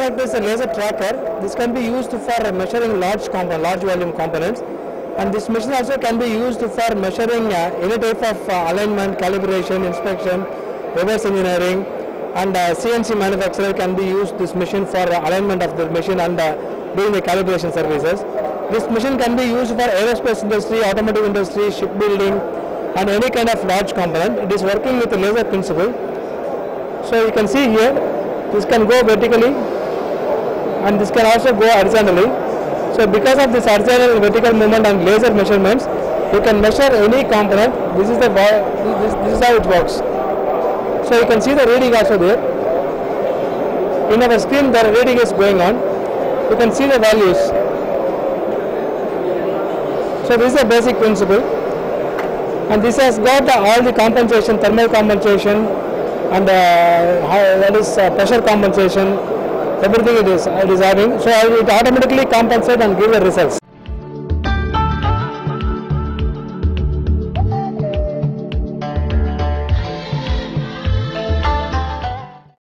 product is a laser tracker. This can be used for measuring large volume components, and this machine also can be used for measuring any type of alignment, calibration, inspection, reverse engineering, and CNC manufacturer can be used this machine for alignment of the machine and doing the calibration services. This machine can be used for aerospace industry, automotive industry, shipbuilding, and any kind of large component. It is working with the laser principle. So you can see here, this can go vertically and this can also go horizontally. So because of this horizontal and vertical movement and laser measurements, you can measure any component. This is how it works. So you can see the reading also there. In our screen the reading is going on. You can see the values. So this is the basic principle, and this has got all the compensation, thermal compensation, and pressure compensation, everything it is having. So it automatically compensates and give the results.